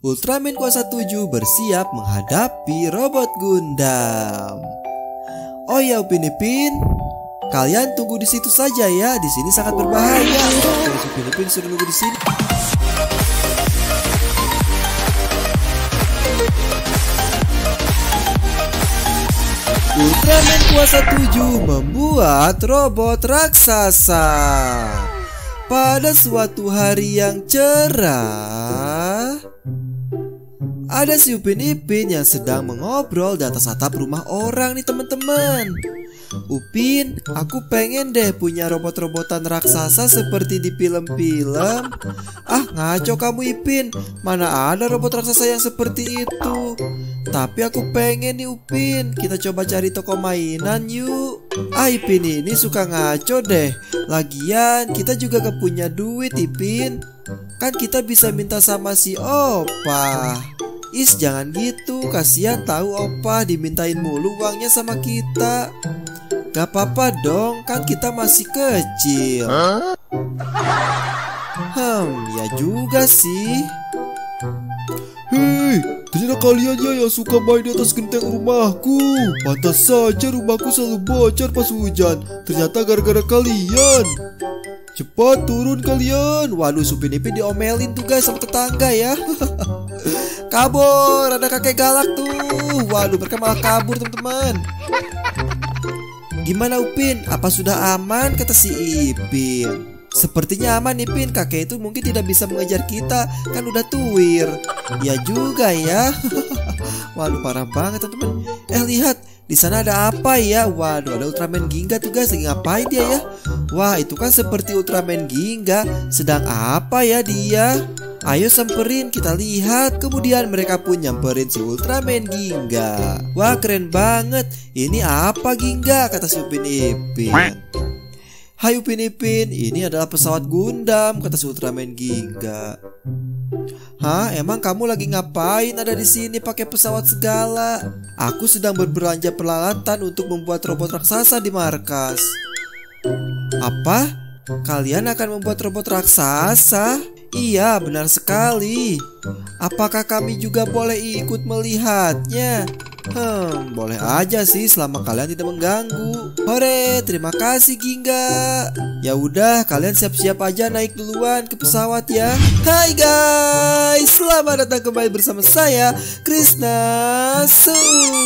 Ultraman Kuasa 7 bersiap menghadapi robot Gundam. Oh ya Upin Ipin, kalian tunggu di situ saja ya. Di sini sangat berbahaya. Terus Upin Ipin suruh nunggu di sini. Ultraman Kuasa 7 membuat robot raksasa. Pada suatu hari yang cerah, ada si Upin Ipin yang sedang mengobrol di atas atap rumah orang nih teman-teman. Upin, aku pengen deh punya robot-robotan raksasa seperti di film-film. Ah, ngaco kamu Ipin, mana ada robot raksasa yang seperti itu. Tapi aku pengen nih Upin, kita coba cari toko mainan yuk. Ah, Ipin ini suka ngaco deh. Lagian kita juga gak punya duit Ipin. Kan kita bisa minta sama si Opa. Is, jangan gitu, kasihan tahu Opa dimintain mulu uangnya sama kita. Gak apa-apa dong, kan kita masih kecil. Ya juga sih. Hei, ternyata kalian ya yang suka main di atas genteng rumahku. Pantas saja rumahku selalu bocor pas hujan. Ternyata gara-gara kalian. Cepat turun kalian. Waduh, Upin Ipin diomelin tuh guys sama tetangga ya. Kabur, ada kakek galak tuh. Waduh, mereka malah kabur teman-teman. Gimana Upin? Apa sudah aman? Kata si Ipin. Sepertinya aman Ipin, kakek itu mungkin tidak bisa mengejar kita, kan udah tuir. Ya juga ya. Waduh, parah banget teman-teman. Lihat, di sana ada apa ya? Waduh, ada Ultraman Ginga tuh guys, lagi ngapain dia ya? Wah, itu kan seperti Ultraman Ginga. Sedang apa ya dia? Ayo samperin, kita lihat. Kemudian mereka pun nyamperin si Ultraman Ginga. Wah, keren banget. Ini apa Ginga? Kata si Upin Ipin. Hai Upin Ipin, ini adalah pesawat Gundam, kata si Ultraman Ginga. Hah, emang kamu lagi ngapain ada di sini pakai pesawat segala? Aku sedang berbelanja peralatan untuk membuat robot raksasa di markas. Apa? Kalian akan membuat robot raksasa? Iya, benar sekali. Apakah kami juga boleh ikut melihatnya? Boleh aja sih selama kalian tidak mengganggu. Hore, terima kasih Ginga. Ya udah, kalian siap-siap aja naik duluan ke pesawat ya. Hai guys, selamat datang kembali bersama saya Krishna Su.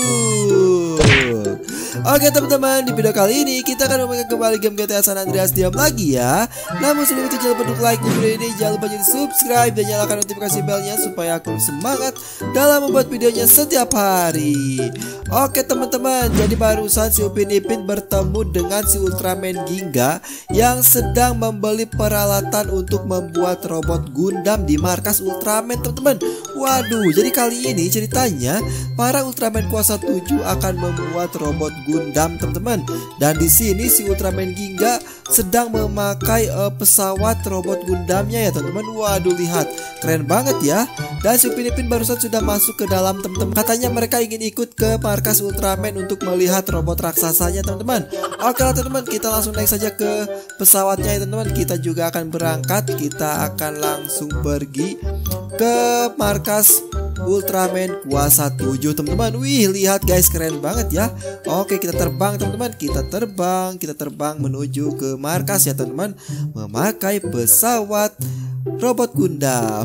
Oke teman-teman, di video kali ini kita akan memainkan kembali game GTA San Andreas Diam lagi ya. Namun sebelum itu jangan lupa untuk like video ini, jangan lupa jadi subscribe dan nyalakan notifikasi belnya supaya aku semangat dalam membuat videonya setiap hari. Oke teman-teman, jadi barusan si Upin Ipin bertemu dengan si Ultraman Ginga yang sedang membeli peralatan untuk membuat robot Gundam di markas Ultraman teman-teman. Waduh, jadi kali ini ceritanya para Ultraman Kuasa 7 akan membuat robot Gundam teman-teman. Dan di sini si Ultraman Ginga sedang memakai pesawat robot Gundamnya ya teman-teman. Waduh, lihat, keren banget ya. Dan si Upin Ipin barusan sudah masuk ke dalam teman-teman. Katanya mereka ingin ikut ke markas Ultraman untuk melihat robot raksasanya teman-teman. Oke lah teman-teman, kita langsung naik saja ke pesawatnya ya teman-teman. Kita juga akan berangkat, kita akan langsung pergi ke markas Ultraman Kuasa 7 teman-teman. Wih, lihat guys, keren banget ya. Oke, kita terbang teman-teman. Kita terbang menuju ke markas ya teman-teman, memakai pesawat robot Gundam.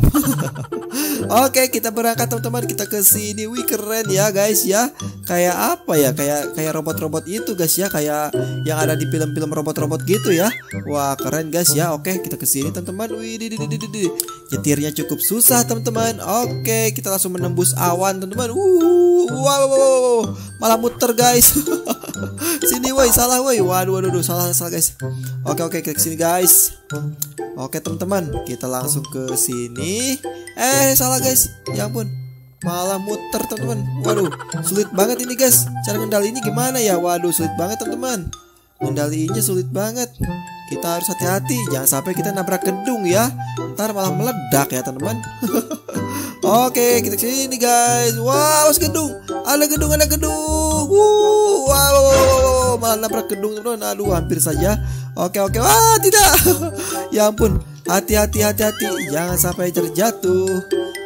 Oke, kita berangkat teman-teman. Kita ke sini. Wih, keren ya guys ya. Kayak apa ya? Kayak robot-robot itu guys ya, kayak yang ada di film-film robot-robot gitu ya. Wah, keren guys ya. Oke, kita ke sini teman-teman. Wih, nyetirnya cukup susah teman-teman. Oke, kita langsung menembus awan teman-teman. Wow, malah muter guys. Sini woi, salah woi. Waduh, salah guys. Oke, kita kesini guys. Oke teman-teman, kita langsung ke sini. Salah guys. Ya ampun, malah muter teman-teman. Waduh, sulit banget ini guys. Cara ngendalinya gimana ya? Waduh, sulit banget teman-teman. Ngendalinya sulit banget. Kita harus hati-hati, jangan sampai kita nabrak gedung ya. Ntar malah meledak ya teman-teman. Oke, kita kesini guys. Wow, gedung. Ada gedung. Wow, malah nabrak gedung teman-teman. Aduh, hampir saja. Oke. Wah, tidak. Ya ampun. Hati-hati. Jangan sampai terjatuh.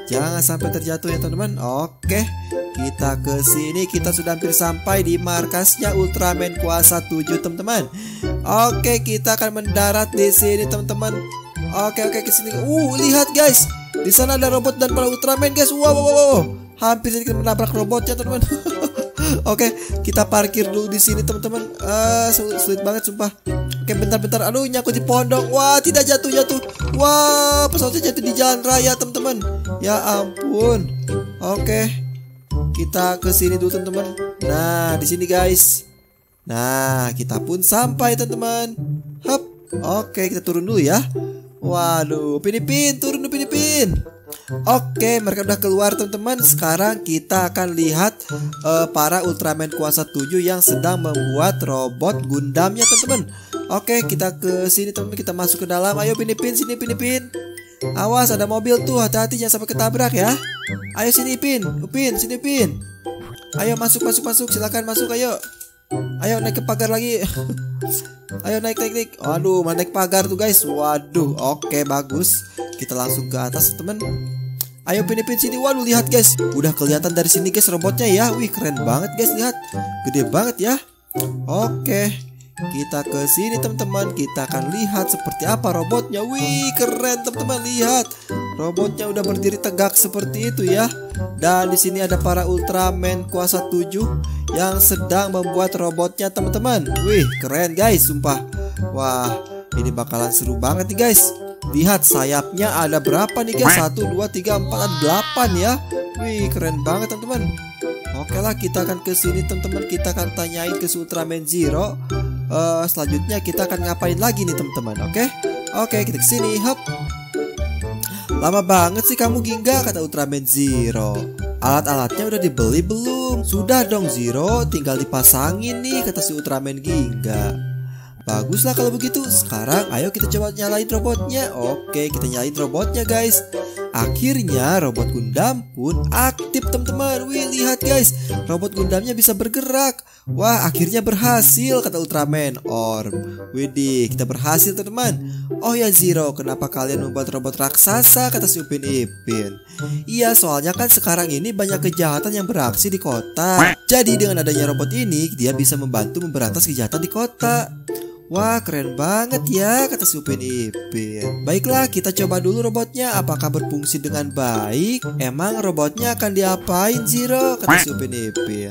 Jangan sampai terjatuh ya teman-teman. Oke, kita ke sini. Kita sudah hampir sampai di markasnya Ultraman Kuasa 7 teman-teman. Oke, kita akan mendarat di sini teman-teman. Oke ke sini. Lihat guys. Di sana ada robot dan para Ultraman guys. Wow. Hampir sedikit menabrak robotnya teman-teman. Oke, kita parkir dulu di sini teman-teman. Sulit banget sumpah. Oke, bentar. Aduh, nyangkut di pohon dong. Wah, tidak jatuh. Wah, pesawatnya jatuh di jalan raya teman-teman. Ya ampun. Oke, kita ke sini dulu teman-teman. Nah, di sini guys. Nah, kita pun sampai teman-teman. Hup. Oke, kita turun dulu ya. Waduh, Upin Ipin, turun Upin Ipin. Oke, mereka udah keluar teman-teman. Sekarang kita akan lihat para Ultraman Kuasa 7 yang sedang membuat robot Gundamnya teman-teman. Oke, kita ke sini teman-teman, kita masuk ke dalam. Ayo Upin Ipin, sini Upin Ipin. Awas, ada mobil tuh, hati-hati jangan sampai ketabrak ya. Ayo sini Upin, sini Upin. Ayo masuk, silakan masuk, ayo. Ayo naik ke pagar lagi. Ayo naik. Aduh, mana naik pagar tuh guys. Waduh, oke bagus. Kita langsung ke atas teman. Ayo Upin Ipin sini. Waduh, lihat guys. Udah kelihatan dari sini guys robotnya ya. Wih, keren banget guys, lihat. Gede banget ya. Oke, kita ke sini teman-teman. Kita akan lihat seperti apa robotnya. Wih, keren teman-teman, lihat. Robotnya udah berdiri tegak seperti itu ya. Dan di sini ada para Ultraman Kuasa 7 yang sedang membuat robotnya teman-teman. Wih, keren guys, sumpah. Wah, ini bakalan seru banget nih guys. Lihat sayapnya ada berapa nih guys? 1, 2, 3, 4, ada 8 ya. Wih, keren banget teman-teman. Oke lah, kita akan ke sini teman-teman. Kita akan tanyain ke Ultraman Zero. Selanjutnya kita akan ngapain lagi nih teman-teman. Oke, kita ke sini. Hop. Lama banget sih kamu Ginga, kata Ultraman Zero. Alat-alatnya udah dibeli belum? Sudah dong Zero, tinggal dipasangin nih, kata si Ultraman Ginga. Baguslah kalau begitu. Sekarang ayo kita coba nyalain robotnya. Oke, kita nyalain robotnya guys. Akhirnya robot Gundam pun aktif teman-teman. Wih, lihat guys, robot Gundamnya bisa bergerak. Wah, akhirnya berhasil, kata Ultraman Orm. Widih, kita berhasil teman-teman. Oh ya Zero, kenapa kalian membuat robot raksasa, kata si Upin Ipin. Iya, soalnya kan sekarang ini banyak kejahatan yang beraksi di kota. Jadi dengan adanya robot ini, dia bisa membantu memberantas kejahatan di kota. Wah, keren banget ya, kata si Upin Ipin. Baiklah, kita coba dulu robotnya. Apakah berfungsi dengan baik? Emang robotnya akan diapain Zero, kata si Upin Ipin.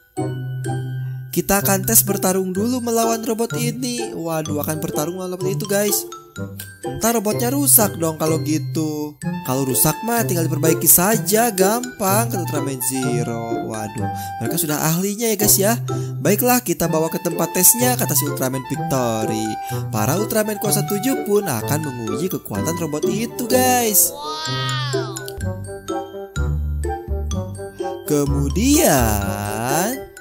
Kita akan tes bertarung dulu melawan robot ini. Waduh, akan bertarung melawan robot itu guys. Ntar robotnya rusak dong kalau gitu. Kalau rusak mah tinggal diperbaiki saja, gampang, kata Ultraman Zero. Waduh, mereka sudah ahlinya ya guys ya. Baiklah, kita bawa ke tempat tesnya, kata si Ultraman Victory. Para Ultraman Kuasa 7 pun akan menguji kekuatan robot itu guys. Kemudian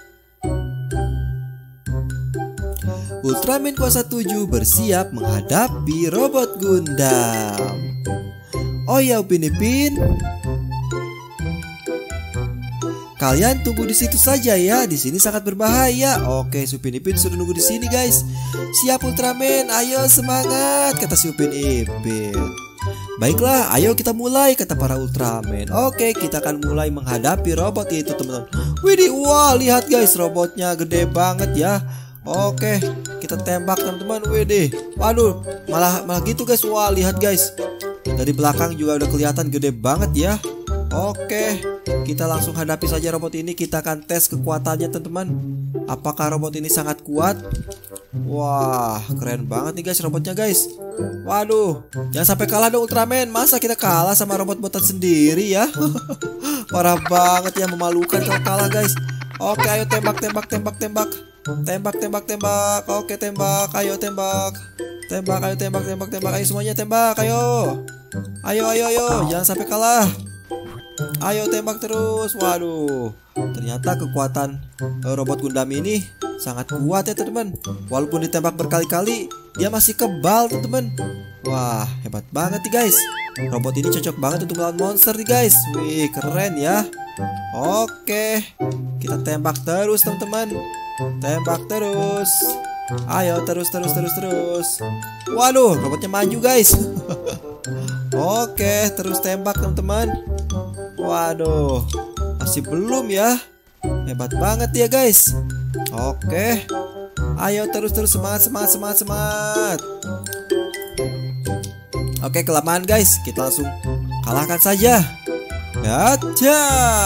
Ultraman Kuasa 7 bersiap menghadapi robot Gundam. Oh ya Upin Ipin, kalian tunggu di situ saja ya. Di sini sangat berbahaya. Oke, si Upin Ipin sudah nunggu di sini guys. Siap Ultraman, ayo semangat, kata si Upin Ipin. Baiklah, ayo kita mulai, kata para Ultraman. Oke, kita akan mulai menghadapi robot itu teman-teman. Widih, wah lihat guys, robotnya gede banget ya. Oke, kita tembak teman-teman. Widih, waduh, malah gitu guys. Wah lihat guys, dari belakang juga udah kelihatan gede banget ya. Oke, kita langsung hadapi saja robot ini. Kita akan tes kekuatannya teman-teman. Apakah robot ini sangat kuat? Wah, keren banget nih guys robotnya guys. Waduh, jangan sampai kalah dong Ultraman. Masa kita kalah sama robot buatan sendiri ya? Parah banget ya, memalukan kalau kalah guys. Oke, ayo tembak. Tembak. Oke, tembak. Ayo tembak. Ayo tembak. Ayo semuanya tembak. Ayo. Jangan sampai kalah. Ayo tembak terus. Waduh, ternyata kekuatan robot Gundam ini sangat kuat ya teman-teman. Walaupun ditembak berkali-kali, dia masih kebal teman-teman. Wah, hebat banget nih guys. Robot ini cocok banget untuk melawan monster nih guys. Wih, keren ya. Oke, kita tembak terus teman-teman. Tembak terus. Ayo terus. Waduh, robotnya maju guys. Oke, terus tembak teman-teman. Waduh, masih belum ya. Hebat banget ya guys. Oke, ayo terus semangat. Oke, kelamaan guys, kita langsung kalahkan saja. Gacha.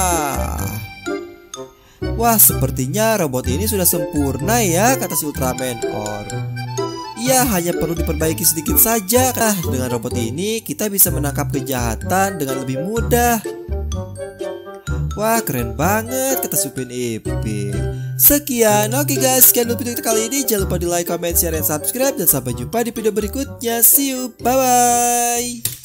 Wah, sepertinya robot ini sudah sempurna ya, kata si Ultraman. Iya, hanya perlu diperbaiki sedikit saja. Nah, dengan robot ini kita bisa menangkap kejahatan dengan lebih mudah. Wah, keren banget, kata Upin Ipin. Sekian, oke guys, sekian dulu video kita kali ini. Jangan lupa di like, comment, share, dan subscribe. Dan sampai jumpa di video berikutnya. See you, bye-bye.